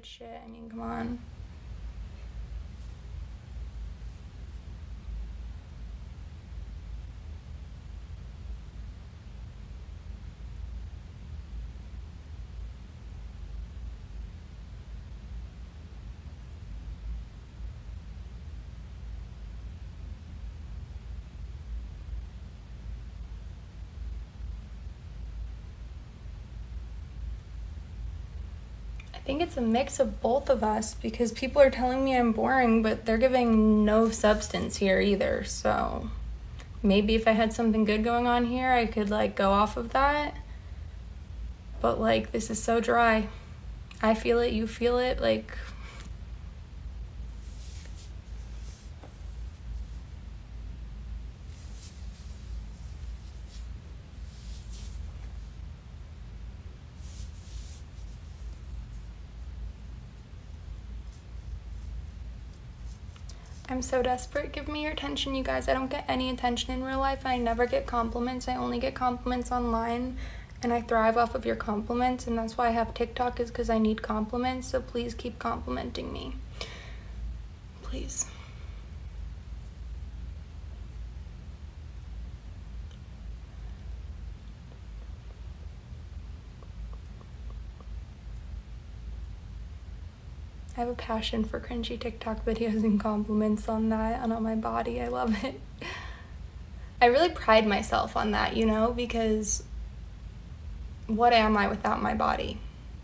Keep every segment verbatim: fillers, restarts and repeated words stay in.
shit. I mean, come on. I think it's a mix of both of us because people are telling me I'm boring, but they're giving no substance here either. So maybe if I had something good going on here, I could like go off of that. But like, this is so dry. I feel it, you feel it, like... I'm so desperate. Give me your attention, you guys. I don't get any attention in real life. I never get compliments. I only get compliments online, and I thrive off of your compliments, and that's why I have TikTok, is because I need compliments. So please keep complimenting me. Please. I have a passion for cringy TikTok videos and compliments on that and on my body. I love it. I really pride myself on that, you know, because what am I without my body?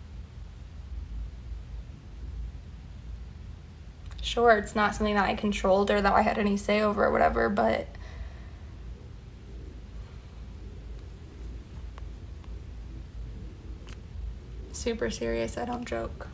Sure, it's not something that I controlled or that I had any say over or whatever, but super serious, I don't joke.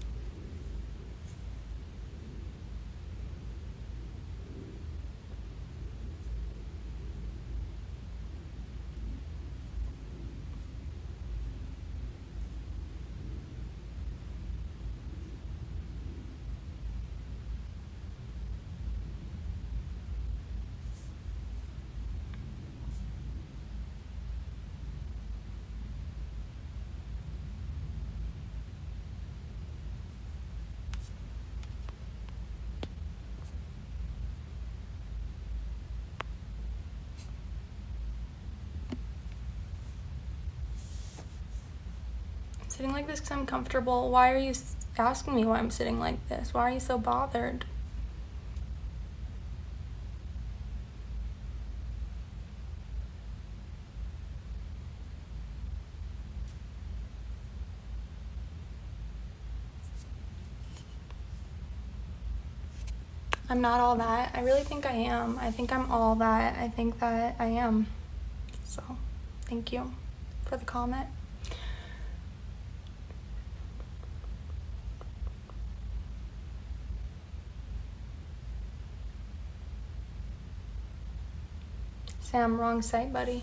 Sitting like this because I'm comfortable. Why are you asking me why I'm sitting like this? Why are you so bothered? I'm not all that. I really think I am. I think I'm all that. I think that I am. So, thank you for the comment. Sam, wrong site, buddy.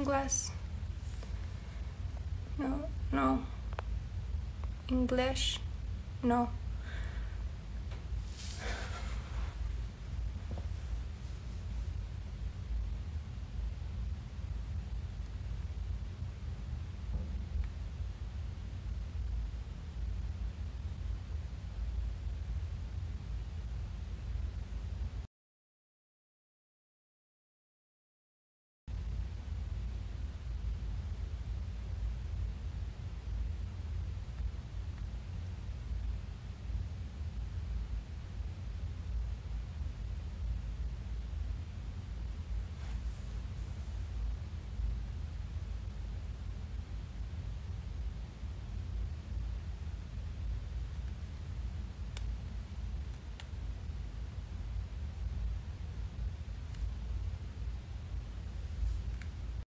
English? No, no. English? No.